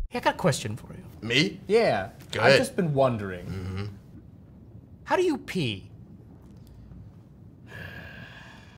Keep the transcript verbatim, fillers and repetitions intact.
Hey, I got a question for you. Me? Yeah. Go I've ahead. just been wondering. Mm-hmm. How do you pee?